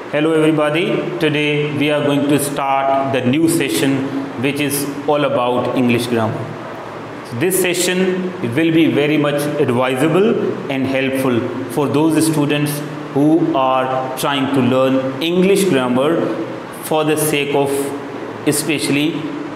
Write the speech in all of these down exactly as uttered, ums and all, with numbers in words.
Hello everybody, today we are going to start the new session which is all about English grammar. This session will be very much advisable and helpful for those students who are trying to learn English grammar for the sake of especially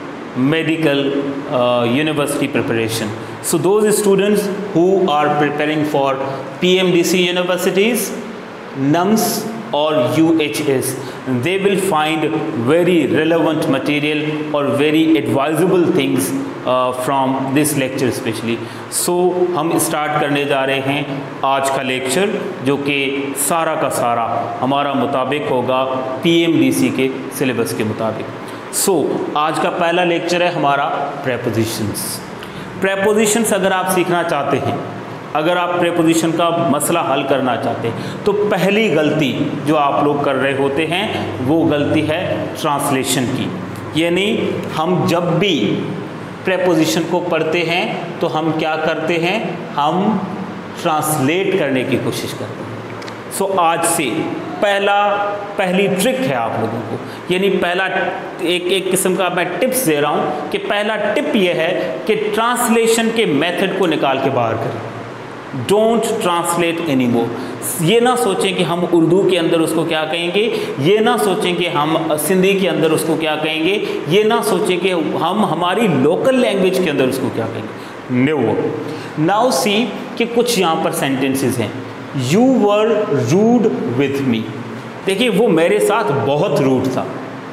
medical uh, university preparation. So those students who are preparing for P M D C universities, N U M S or U H S, they will find very relevant material or very advisable things uh, from this lecture especially. So हम start करने जा रहे हैं आज का lecture, जो कि सारा का सारा हमारा मुताबिक होगा P M D C के सिलेबस के मुताबिक. सो so, आज का पहला लेक्चर है हमारा प्रेपोजिशंस. प्रेपोजिशंस अगर आप सीखना चाहते हैं, अगर आप प्रेपोजिशन का मसला हल करना चाहते हैं, तो पहली गलती जो आप लोग कर रहे होते हैं वो गलती है ट्रांसलेशन की. यानी हम जब भी प्रेपोजिशन को पढ़ते हैं तो हम क्या करते हैं, हम ट्रांसलेट करने की कोशिश करते हैं. सो so, आज से पहला पहली ट्रिक है आप लोगों को, यानी पहला एक एक किस्म का मैं टिप्स दे रहा हूँ कि पहला टिप ये है कि ट्रांसलेशन के मेथड को निकाल के बाहर करें. Don't translate any more. ये ना सोचें कि हम उर्दू के अंदर उसको क्या कहेंगे, ये ना सोचें कि हम सिंधी के अंदर उसको क्या कहेंगे, ये ना सोचें कि हम हमारी लोकल लैंग्वेज के अंदर उसको क्या कहेंगे. नो. नाउ सी कि कुछ यहाँ पर सेंटेंसेस हैं. You were rude with me. देखिए, वो मेरे साथ बहुत रूड था,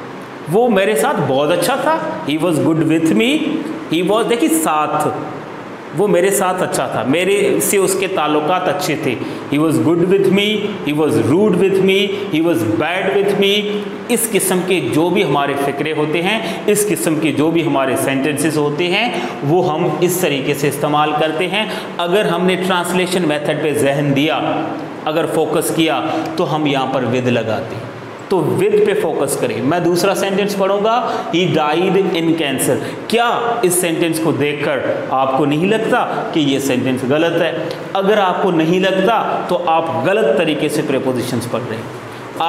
वो मेरे साथ बहुत अच्छा था. He was good with me. He was, देखिए साथ, वो मेरे साथ अच्छा था, मेरे से उसके ताल्लुकात अच्छे थे. He was good with me, he was rude with me, he was bad with me. इस किस्म के जो भी हमारे फ़िक्रे होते हैं, इस किस्म के जो भी हमारे सेंटेंसेस होते हैं, वो हम इस तरीके से इस्तेमाल करते हैं. अगर हमने ट्रांसलेशन मेथड पे जहन दिया, अगर फोकस किया, तो हम यहाँ पर विद लगाते हैं. तो विद पे फोकस करें. मैं दूसरा सेंटेंस पढ़ूंगा, ही डाइड इन कैंसर. क्या इस सेंटेंस को देखकर आपको नहीं लगता कि ये सेंटेंस गलत है? अगर आपको नहीं लगता तो आप गलत तरीके से प्रेपोजिशंस पढ़ रहे हैं.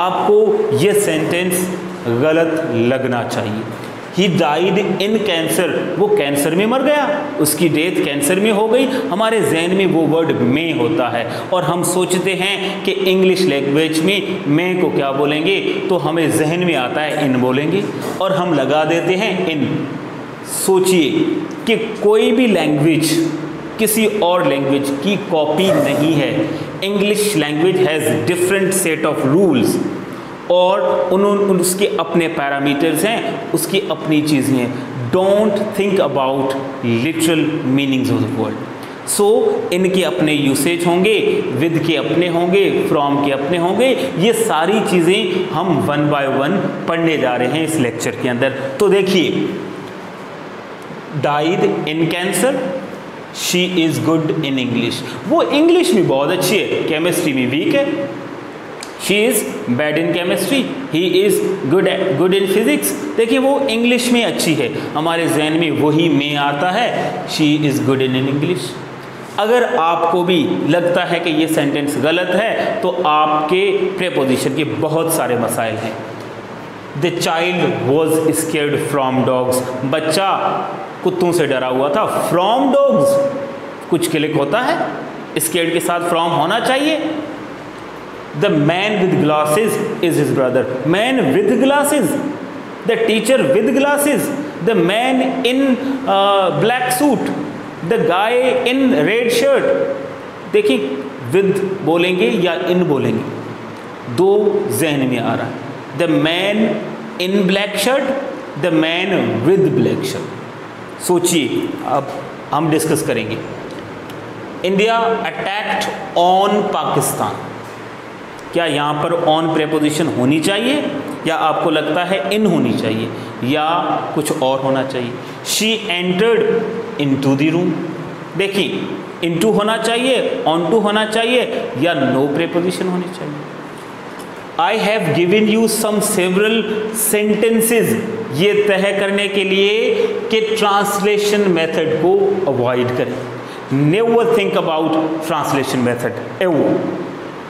आपको ये सेंटेंस गलत लगना चाहिए. ही डाइड इन कैंसर, वो कैंसर में मर गया, उसकी डेथ कैंसर में हो गई. हमारे जहन में वो वर्ड में होता है और हम सोचते हैं कि इंग्लिश लैंग्वेज में में को क्या बोलेंगे, तो हमें जहन में आता है इन बोलेंगे और हम लगा देते हैं इन. सोचिए कि कोई भी लैंग्वेज किसी और लैंग्वेज की कॉपी नहीं है. English language has different set of rules और उन्होंने उसके अपने पैरामीटर्स हैं, उसकी अपनी चीज़ें हैं. Don't think about literal meanings of the word. So इनके अपने यूसेज होंगे, विद के अपने होंगे, फ्रॉम के अपने होंगे. ये सारी चीज़ें हम वन बाय वन पढ़ने जा रहे हैं इस लेक्चर के अंदर. तो देखिए, died in cancer, she is good in English. वो इंग्लिश में बहुत अच्छी है, केमिस्ट्री में वीक है. She is bad in chemistry. He is good good in physics. देखिए, वो इंग्लिश में अच्छी है, हमारे जहन में वही में आता है. She is good in English. अगर आपको भी लगता है कि ये सेंटेंस गलत है, तो आपके प्रेपोजिशन के बहुत सारे मसाइल हैं. The child was scared from dogs. बच्चा कुत्तों से डरा हुआ था. From dogs कुछ क्लिक होता है, scared के साथ from होना चाहिए. The man with glasses is his brother. Man with glasses. The teacher with glasses. The man in uh, black suit. The guy in red shirt. देखिए, with बोलेंगे या in बोलेंगे, दो जहन में आ रहा है. The man in black shirt, the man with black shirt. सोचिए, अब हम डिस्कस करेंगे. India attacked on Pakistan. क्या यहाँ पर ऑन प्रेपोजिशन होनी चाहिए, या आपको लगता है इन होनी चाहिए, या कुछ और होना चाहिए? She entered into the room. देखिए, इनटू होना चाहिए, ऑन टू होना चाहिए, या नो प्रेपोजिशन होनी चाहिए? I have given you some several sentences. ये तय करने के लिए कि ट्रांसलेशन मेथड को अवॉइड करें. Never think about translation method ever.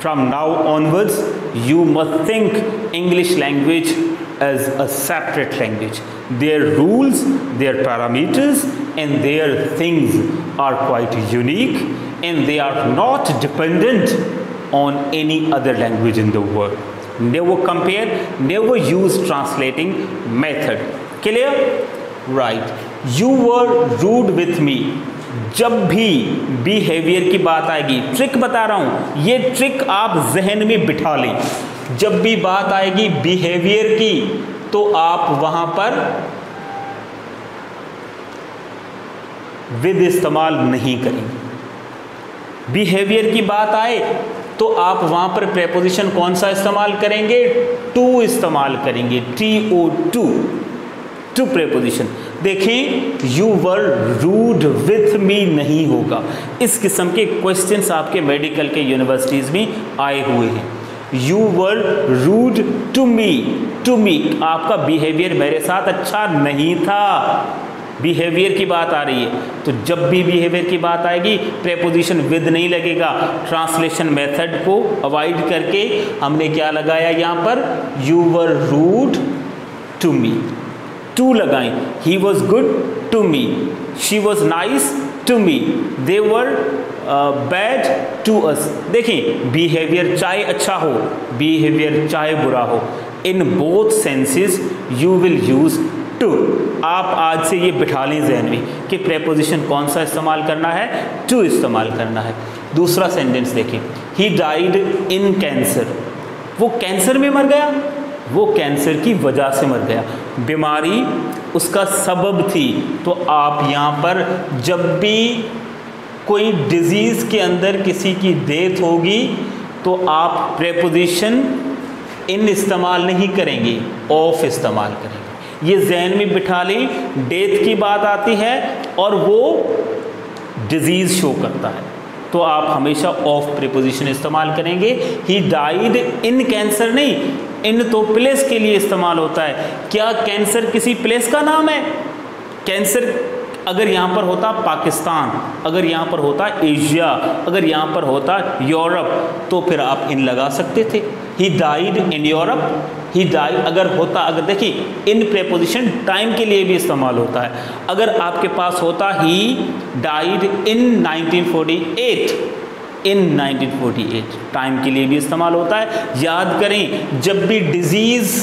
from now onwards you must think English language as a separate language. Their rules, their parameters and their things are quite unique and they are not dependent on any other language in the world. Never compare, never use translating method. Clear? Right. You were rude with me. जब भी behaviour की बात आएगी, trick बता रहा हूं, ये trick आप जहन में बिठा लें। जब भी बात आएगी बिहेवियर की तो आप वहां पर विद इस्तेमाल नहीं करेंगे। बिहेवियर की बात आए तो आप वहां पर प्रेपोजिशन कौन सा इस्तेमाल करेंगे? टू इस्तेमाल करेंगे, T O to, to preposition. देखें, you were rude with me नहीं होगा। इस किस्म के क्वेश्चंस आपके मेडिकल के यूनिवर्सिटीज़ में आए हुए हैं। You were rude to me, to me आपका बिहेवियर मेरे साथ अच्छा नहीं था। बिहेवियर की बात आ रही है तो जब भी बिहेवियर की बात आएगी प्रेपोजिशन विद नहीं लगेगा। ट्रांसलेशन मेथड को अवॉइड करके हमने क्या लगाया यहाँ पर? You were rude to me, to लगाएं। He was good to me, she was nice to me, they were bad to us. देखिए, बिहेवियर चाहे अच्छा हो, बिहेवियर चाहे बुरा हो, in both senses you will use to. आप आज से ये बिठा लें जहन में कि प्रेपोजिशन कौन सा इस्तेमाल करना है? टू इस्तेमाल करना है। दूसरा सेंटेंस देखें, ही डाइड इन कैंसर। वो कैंसर में मर गया, वो कैंसर की वजह से मर गया, बीमारी उसका सबब थी। तो आप यहाँ पर जब भी कोई डिजीज़ के अंदर किसी की डेथ होगी तो आप प्रेपोजिशन इन इस्तेमाल नहीं करेंगे, ऑफ इस्तेमाल करेंगे। ये जहन में बिठा लें, डेथ की बात आती है और वो डिजीज़ शो करता है तो आप हमेशा ऑफ प्रीपोजिशन इस्तेमाल करेंगे। ही डाइड इन कैंसर नहीं, इन तो प्लेस के लिए इस्तेमाल होता है। क्या कैंसर किसी प्लेस का नाम है? कैंसर अगर यहाँ पर होता पाकिस्तान, अगर यहाँ पर होता एशिया, अगर यहाँ पर होता यूरोप तो फिर आप इन लगा सकते थे। He died in Europe, he died अगर होता, अगर देखिए इन प्रेपोजिशन टाइम के लिए भी इस्तेमाल होता है। अगर आपके पास होता he died in nineteen forty eight, in nineteen forty eight time के लिए भी इस्तेमाल होता है। याद करें, जब भी डिजीज़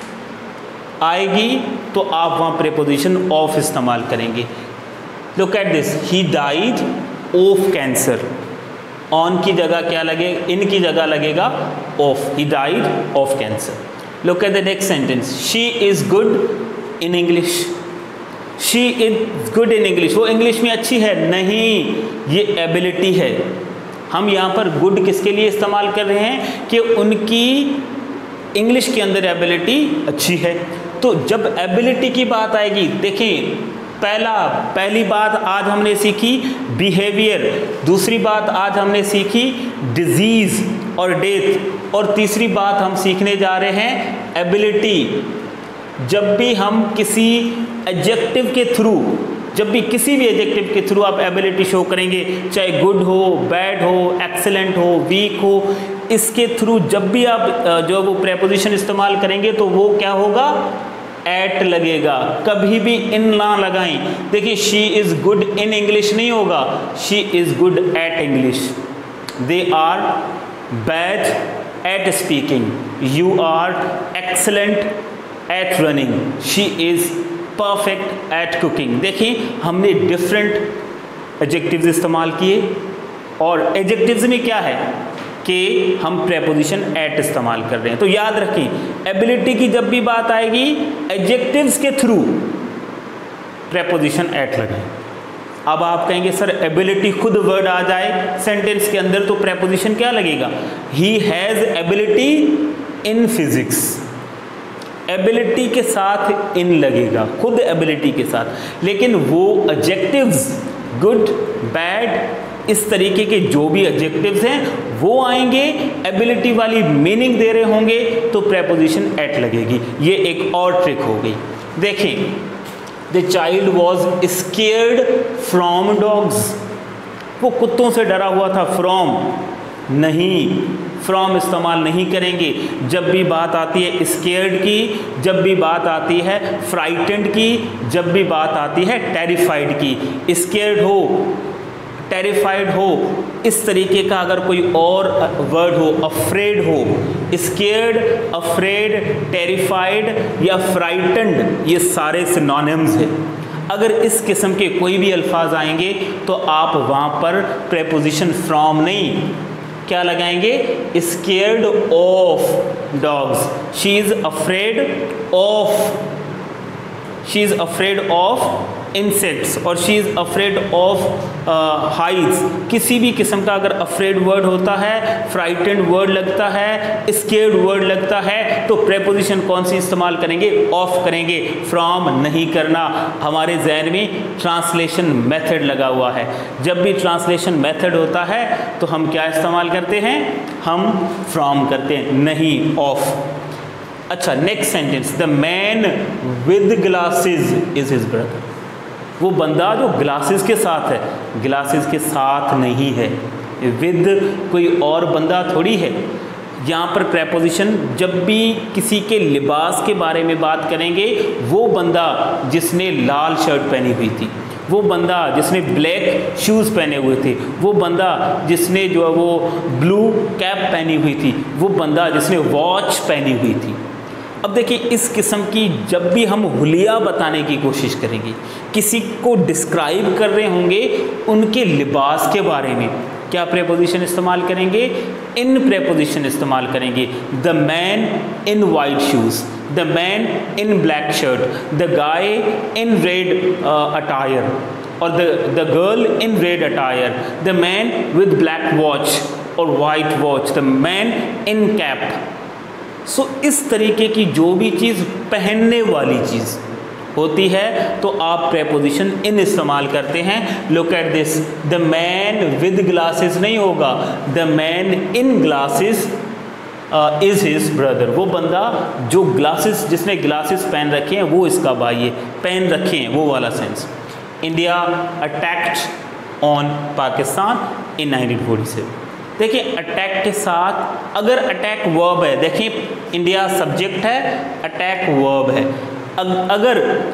आएगी तो आप वहाँ प्रेपोजिशन ऑफ इस्तेमाल करेंगे। Look at this, he died of cancer. On की जगह क्या लगेगा? इन की जगह लगेगा of. He died of cancer. Look at the next sentence, she is good in English. She is good in English, वो इंग्लिश में अच्छी है नहीं, ये एबिलिटी है। हम यहाँ पर गुड किसके लिए इस्तेमाल कर रहे हैं कि उनकी इंग्लिश के अंदर एबिलिटी अच्छी है। तो जब एबिलिटी की बात आएगी, देखें, पहला पहली बात आज हमने सीखी बिहेवियर, दूसरी बात आज हमने सीखी डिजीज़ और डेथ, और तीसरी बात हम सीखने जा रहे हैं एबिलिटी। जब भी हम किसी एडजेक्टिव के थ्रू, जब भी किसी भी एडजेक्टिव के थ्रू आप एबिलिटी शो करेंगे, चाहे गुड हो, बैड हो, एक्सेलेंट हो, वीक हो, इसके थ्रू जब भी आप जो वो प्रेपोजिशन इस्तेमाल करेंगे तो वो क्या होगा? एट लगेगा। कभी भी इन ना लगाएं। देखिए, she is good in English नहीं होगा, she is good at English. They are bad at speaking, you are excellent at running, she is perfect at cooking. देखिए, हमने डिफरेंट एडजेक्टिव्स इस्तेमाल किए और एडजेक्टिव्स में क्या है कि हम प्रेपोजिशन एट इस्तेमाल कर रहे हैं। तो याद रखें, एबिलिटी की जब भी बात आएगी एडजेक्टिव्स के थ्रू प्रेपोजिशन एट लगाएं। अब आप कहेंगे सर एबिलिटी खुद वर्ड आ जाए सेंटेंस के अंदर तो प्रेपोजिशन क्या लगेगा? He has ability in physics, ability के साथ इन लगेगा, खुद एबिलिटी के साथ। लेकिन वो एडजेक्टिव्स गुड, बैड, इस तरीके के जो भी एडजेक्टिव्स हैं वो आएंगे, एबिलिटी वाली मीनिंग दे रहे होंगे तो प्रेपोजिशन एट लगेगी। ये एक और ट्रिक हो गई। देखें, the child was scared from dogs, वो कुत्तों से डरा हुआ था। फ्रॉम नहीं, फ्रॉम इस्तेमाल नहीं करेंगे जब भी बात आती है स्केयर्ड की, जब भी बात आती है फ्राइटेंड की, जब भी बात आती है टेरिफाइड की। स्केयर्ड हो, टेरिफाइड हो, इस तरीके का अगर कोई और वर्ड हो, अफ्रेड हो, स्केयर्ड, अफ्रेड, टेरिफाइड या फ्राइटेंड, ये सारे सिनोनिम्स हैं। अगर इस किस्म के कोई भी अल्फाज आएंगे तो आप वहाँ पर प्रेपोजिशन फ्रॉम नहीं, क्या लगाएंगे? Scared of dogs, she is afraid of, she is afraid of insects और she is afraid of heights. किसी भी किस्म का अगर अफ्रेड वर्ड होता है, फ्राइटेंड वर्ड लगता है, स्केयर्ड वर्ड लगता है, तो प्रेपोजिशन कौन सी इस्तेमाल करेंगे? ऑफ करेंगे, फ्रॉम नहीं करना। हमारे जहन में ट्रांसलेशन मेथड लगा हुआ है। जब भी ट्रांसलेशन मेथड होता है तो हम क्या इस्तेमाल करते हैं? हम फ्रॉम करते हैं, नहीं ऑफ। अच्छा, next sentence, the man with glasses is his brother. वो बंदा जो ग्लासेस के साथ है, ग्लासेस के साथ नहीं है, विद कोई और बंदा थोड़ी है। यहाँ पर प्रेपोजिशन जब भी किसी के लिबास के बारे में बात करेंगे, वो बंदा जिसने लाल शर्ट पहनी हुई थी, वो बंदा जिसने ब्लैक शूज़ पहने हुए थे, वो बंदा जिसने जो है वो ब्लू कैप पहनी हुई थी, वो बंदा जिसने वॉच पहनी हुई थी। अब देखिए, इस किस्म की जब भी हम हुलिया बताने की कोशिश करेंगे, किसी को डिस्क्राइब कर रहे होंगे उनके लिबास के बारे में, क्या प्रेपोजिशन इस्तेमाल करेंगे? इन प्रेपोजिशन इस्तेमाल करेंगे। The man in white shoes, the man in black shirt, the guy in red attire और the the girl in red attire, the man with black watch और white watch, the man in cap. So so, इस तरीके की जो भी चीज़ पहनने वाली चीज़ होती है तो आप प्रेपोजिशन इन इस्तेमाल करते हैं। Look at this, the man with glasses नहीं होगा, the man in glasses is his brother. वो बंदा जो ग्लासेस, जिसने ग्लासेस पहन रखे हैं वो इसका भाई है, पहन रखे हैं, वो वाला sense. India attacked on Pakistan in nineteen forty seven. देखिए, अटैक के साथ अगर अटैक वर्ब है, देखिए इंडिया सब्जेक्ट है, अटैक वर्ब है। अगर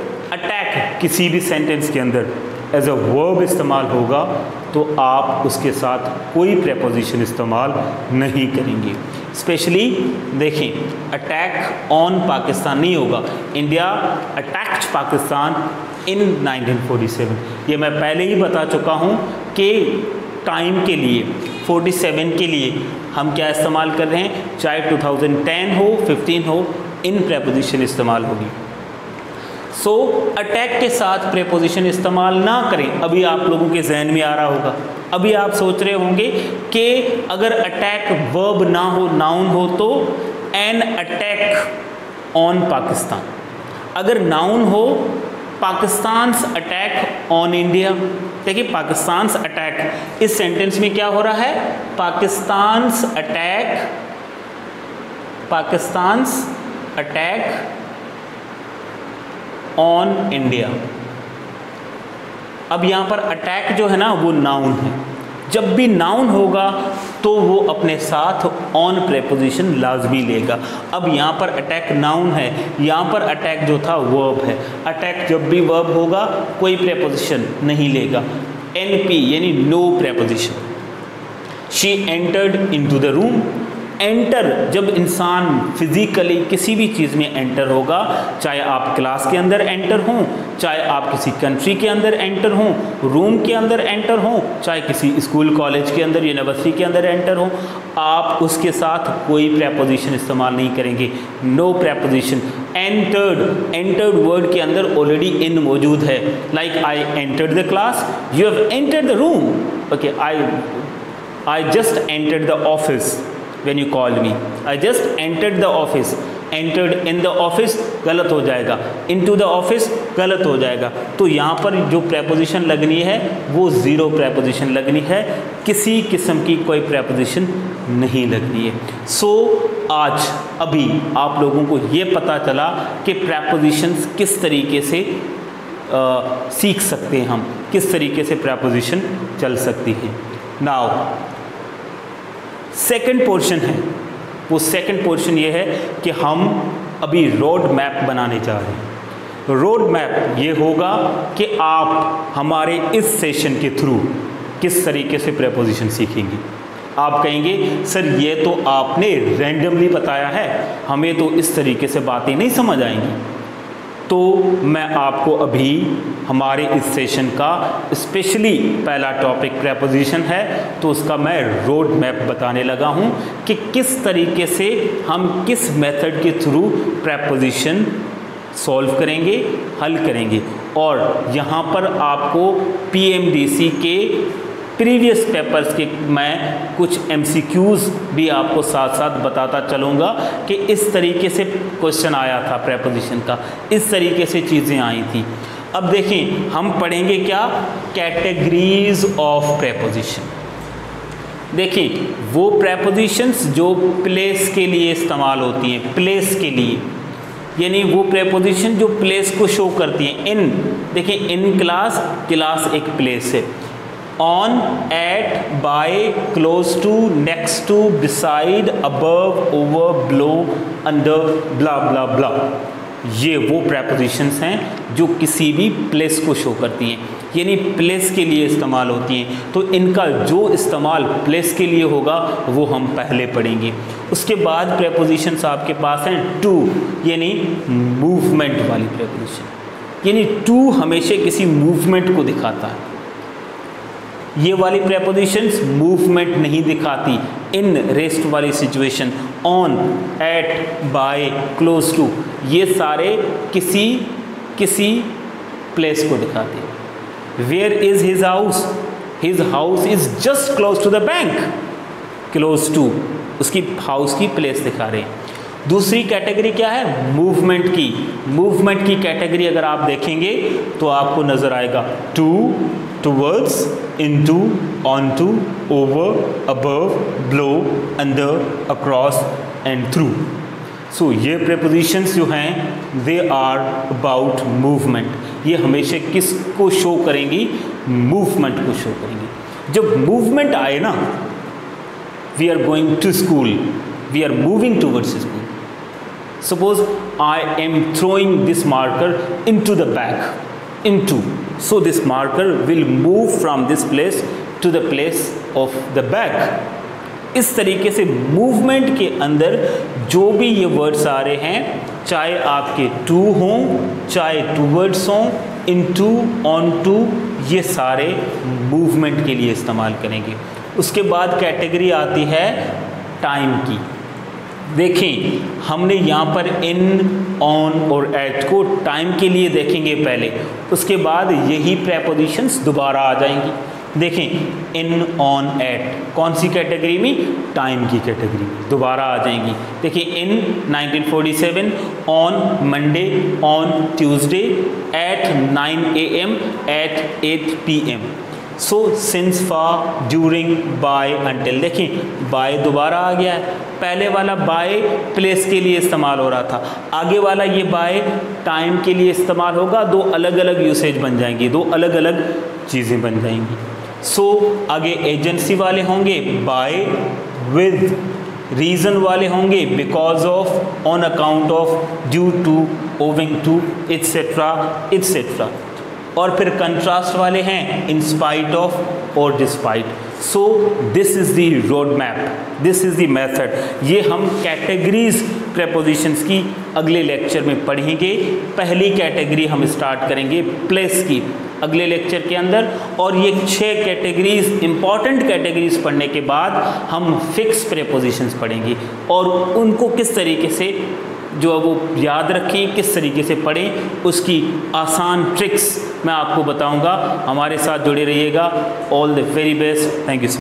अटैक किसी भी सेंटेंस के अंदर एज अ वर्ब इस्तेमाल होगा तो आप उसके साथ कोई प्रेपोजिशन इस्तेमाल नहीं करेंगे। स्पेशली देखें, अटैक ऑन पाकिस्तान नहीं होगा, India attacked Pakistan in nineteen forty seven. ये मैं पहले ही बता चुका हूँ कि टाइम के लिए सैंतालीस के लिए हम क्या इस्तेमाल कर रहे हैं, चाहे टू थाउजेंड टेन हो, फिफ्टीन हो, इन प्रेपोजिशन इस्तेमाल होगी। सो so, अटैक के साथ प्रेपोजिशन इस्तेमाल ना करें। अभी आप लोगों के जहन में आ रहा होगा, अभी आप सोच रहे होंगे कि अगर अटैक वर्ब ना हो, नाउन हो, तो एन अटैक ऑन पाकिस्तान। अगर नाउन हो, पाकिस्तान्स अटैक ऑन इंडिया। देखिए, पाकिस्तान्स अटैक, इस सेंटेंस में क्या हो रहा है? Pakistan's attack, Pakistan's attack on India. अब यहाँ पर अटैक जो है ना वो नाउन है। जब भी नाउन होगा तो वो अपने साथ ऑन प्रेपोजिशन लाजमी लेगा। अब यहाँ पर अटैक नाउन है, यहाँ पर अटैक जो था वर्ब है। अटैक जब भी वर्ब होगा कोई प्रेपोजिशन नहीं लेगा, एन पी यानी no preposition. She entered into the room. Enter जब इंसान फिज़िकली किसी भी चीज़ में एंटर होगा, चाहे आप क्लास के अंदर एंटर हों, चाहे आप किसी कंट्री के अंदर एंटर हों, रूम के अंदर एंटर हों, चाहे किसी स्कूल कॉलेज के अंदर यूनिवर्सिटी के अंदर एंटर हों, आप उसके साथ कोई प्रेपोजिशन इस्तेमाल नहीं करेंगे, no preposition. Entered, entered word के अंदर ऑलरेडी इन मौजूद है, like I entered the class, you have entered the room. Okay, I I just entered the office when you called me, I just entered the office। entered in the office गलत हो जाएगा, into the office गलत हो जाएगा। तो यहाँ पर जो प्रेपोजिशन लगनी है वो ज़ीरो प्रेपोजिशन लगनी है, किसी किस्म की कोई प्रेपोजिशन नहीं लगनी है। सो so, आज अभी आप लोगों को ये पता चला कि प्रेपोजिशंस किस तरीके से आ, सीख सकते हैं, हम किस तरीके से प्रेपोजिशन चल सकती है। नाउ सेकंड पोर्शन है, वो सेकंड पोर्शन ये है कि हम अभी रोड मैप बनाने जा रहे हैं। रोड मैप ये होगा कि आप हमारे इस सेशन के थ्रू किस तरीके से प्रेपोजिशन सीखेंगे। आप कहेंगे सर ये तो आपने रैंडमली बताया है, हमें तो इस तरीके से बातें नहीं समझ आएंगी। तो मैं आपको अभी हमारे इस सेशन का स्पेशली पहला टॉपिक प्रेपोजिशन है, तो उसका मैं रोड मैप बताने लगा हूँ कि किस तरीके से हम किस मेथड के थ्रू प्रेपोजिशन सॉल्व करेंगे, हल करेंगे। और यहाँ पर आपको पीएमडीसी के प्रीवियस पेपर्स के मैं कुछ एमसीक्यूज़ भी आपको साथ साथ बताता चलूँगा कि इस तरीके से क्वेश्चन आया था प्रेपोजिशन का, इस तरीके से चीज़ें आई थी। अब देखें हम पढ़ेंगे क्या, कैटेगरीज ऑफ प्रेपोजिशन। देखिए वो प्रेपोजिशंस जो प्लेस के लिए इस्तेमाल होती हैं, प्लेस के लिए, यानी वो प्रेपोजिशन जो प्लेस को शो करती हैं। इन देखिए इन क्लास, क्लास एक प्लेस है। On, at, by, close to, next to, beside, above, over, below, under, bla bla bla, ये वो प्रेपोजिशंस हैं जो किसी भी प्लेस को शो करती हैं, यानी प्लेस के लिए इस्तेमाल होती हैं। तो इनका जो इस्तेमाल प्लेस के लिए होगा वो हम पहले पढ़ेंगे। उसके बाद प्रेपोजिशंस आपके पास हैं टू, यानी मूवमेंट वाली प्रेपोजिशन, यानी टू हमेशा किसी मूवमेंट को दिखाता है। ये वाली प्रेपोजिशंस मूवमेंट नहीं दिखाती। इन, रेस्ट वाली situation, on, at, by, close to, ये सारे किसी किसी प्लेस को दिखाते हैं। Where is his house, his house is just close to the bank, close to उसकी हाउस की प्लेस दिखा रहे हैं। दूसरी कैटेगरी क्या है, मूवमेंट की। मूवमेंट की कैटेगरी अगर आप देखेंगे तो आपको नजर आएगा to, towards, into, onto, over, above, below, under, across and through. So ये प्रेपोजिशंस जो हैं दे आर अबाउट मूवमेंट। ये हमेशा किस को शो करेंगी, मूवमेंट को शो करेंगी। जब मूवमेंट आए ना, we are going to school, we are moving towards school. Suppose I am throwing this marker into the bag, into, so this marker will move from this place to the place of the bag. इस तरीके से movement के अंदर जो भी ये words आ रहे हैं, चाहे आपके टू हों, चाहे टूवर्ड्स हों, इनटू, ऑन टू, ये सारे मूवमेंट के लिए इस्तेमाल करेंगे। उसके बाद कैटेगरी आती है टाइम की। देखें हमने यहाँ पर इन, ऑन और एट को टाइम के लिए देखेंगे पहले, उसके बाद यही प्रेपोजिशंस दोबारा आ जाएंगी। देखें इन, ऑन, एट कौन सी कैटेगरी में, टाइम की कैटेगरी में दोबारा आ जाएंगी। देखिए in nineteen forty seven, on Monday, on Tuesday, at nine A M, at eight P M. So, since, for, during, by, until. देखें बाय दोबारा आ गया है, पहले वाला बाय प्लेस के लिए इस्तेमाल हो रहा था, आगे वाला ये बाय टाइम के लिए इस्तेमाल होगा। दो अलग अलग यूसेज बन जाएंगी, दो अलग अलग चीज़ें बन जाएंगी। सो so, आगे एजेंसी वाले होंगे बाय, विद, रीज़न वाले होंगे because of, on account of, due to, owing to, etcetera etcetera. और फिर कंट्रास्ट वाले हैं इन स्पाइट ऑफ और despite. So this is the road map, this is the method. ये हम कैटेगरीज प्रेपोजिशंस की अगले लेक्चर में पढ़ेंगे। पहली कैटेगरी हम स्टार्ट करेंगे प्लेस की अगले लेक्चर के अंदर, और ये छह कैटेगरीज इंपॉर्टेंट कैटेगरीज पढ़ने के बाद हम फिक्स प्रेपोजिशंस पढ़ेंगे और उनको किस तरीके से जो है वो याद रखें, किस तरीके से पढ़ें, उसकी आसान ट्रिक्स मैं आपको बताऊंगा। हमारे साथ जुड़े रहिएगा। All the very best, thank you.